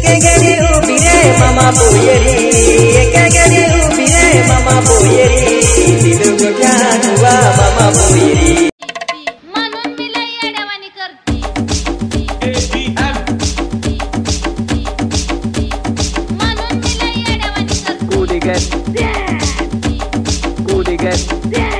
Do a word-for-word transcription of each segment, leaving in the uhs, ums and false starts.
गरी उभी रे मामा पोयरी एक गरी उभी रे मामा पोयरी दिल को क्या हुआ मामा पोयरी म्हणून मी लई अडवाणी करते म्हणून मी लई अडवाणी करते कूदी गट कूदी गट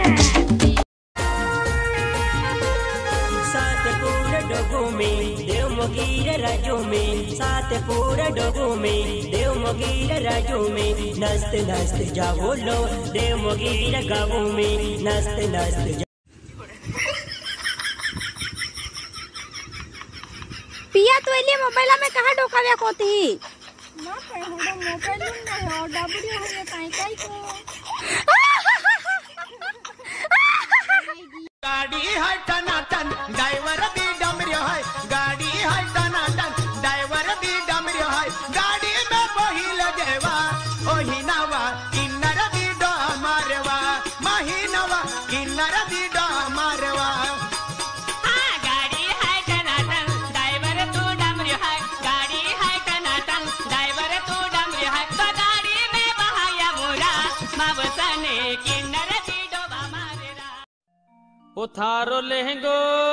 देव मोगीर राजो में सात पूरा डोगो में देव मोगीर राजो में नस्त नस्त जाओ लो देव मोगीर गावों में नस्त नस्त पिया तो एलिए मोबाइल में कहाँ डोकाव्या कोती ना पे होडा मोबाइल ना हो डबडी हो काई काई को गाड़ी है टनाटन ड्राइवर भी डमरियो है गाड़ी है टनाटन ड्राइवर भी डमरियो है गाड़ी में बहिल देवा ओही नवा किन्नर भी डो मारवा महीनवा किन्नर भी डो मारवा हां गाड़ी है टनाटन ड्राइवर तो डमरियो है गाड़ी है टनाटन ड्राइवर तो डमरियो है तो गाड़ी में बहाया मोरा मावसने किन्नर भी डो मारेरा ओ थारो लहंगो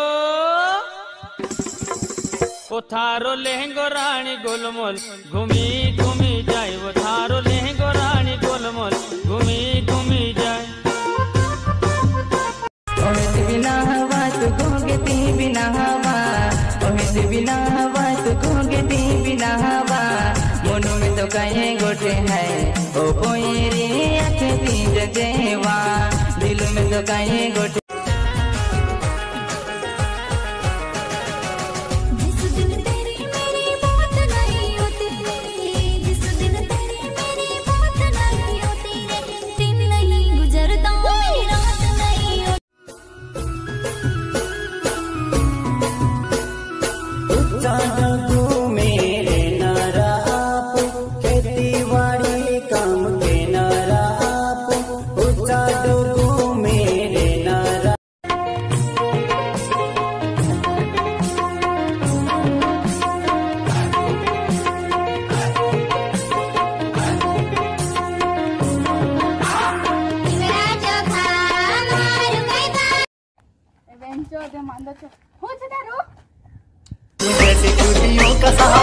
ओ थारो लहंगो रानी गोलमोल घूमी घूमी जाए वो थारो लहंगो रानी गोलमोल घूमी घूमी जाए ओहित बिना हवा तू कोगे ती बिना हवा ओहित बिना हवा तू कोगे ती बिना हवा मोनो में तो कहे गोटे है ओ पोयरी आखे ती जजेवा दिल में तो कहे गोटे बेंचो दे मांदा हो चला रो जैसे चूड़ियों का